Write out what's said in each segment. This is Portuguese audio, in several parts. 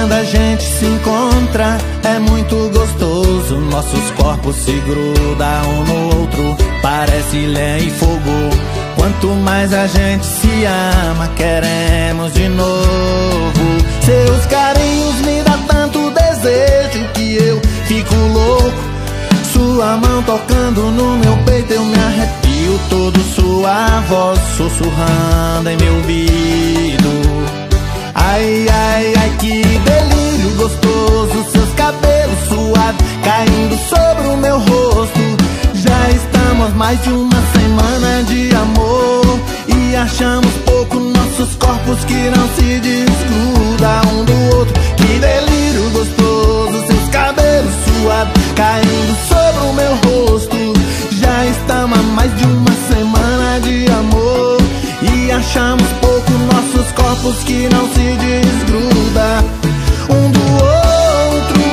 quando a gente se encontra é muito gostoso. Nossos corpos se grudam um no outro, parece lenha e fogo. Quanto mais a gente se ama, queremos de novo. Seus carinhos me dão tanto desejo que eu fico louco. Sua mão tocando no meu peito, eu me arrepio todo. Sua voz sussurrando em meu ouvido. Ai, ai, ai, que delírio gostoso. Seus cabelos suaves caindo sobre o meu rosto. Já estamos mais de uma semana de amor e achamos pouco nossos corpos que não se desgrudam um do outro. Que delírio gostoso. Seus cabelos suaves caindo sobre o meu rosto. Já estamos há mais de uma semana de amor e achamos pouco nossos corpos que não se desgrudam um do outro.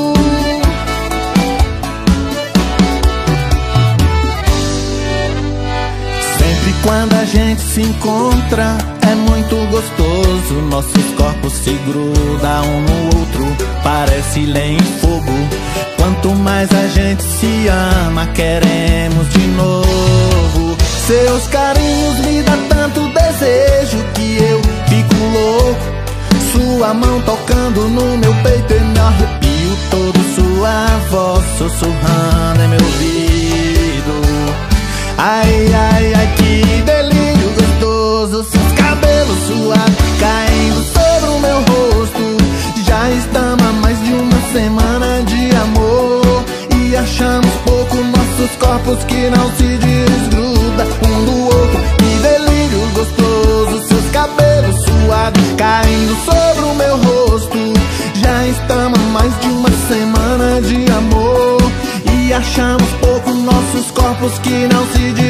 Sempre quando a gente se encontra é muito gostoso. Nossos corpos se grudam um no outro, parece lenha e fogo. Quanto mais a gente se ama, queremos de novo. Seus carinhos me dão tanto desejo que eu fico louco. Sua mão tocando no meu peito, eu me arrepio todo. Sua voz sussurrando em meu ouvido. Ai, ai, ai, que delírio gostoso. Seus cabelos suaves caindo sobre o meu rosto. Já estamos há mais de uma semana de amor e achamos pouco nossos corpos que não se desgrudam um do outro. Que delírio gostoso. Seus cabelos suaves caindo sobre o meu rosto. Já estamos há mais de uma semana de amor e achamos pouco nossos corpos que não se desgrudam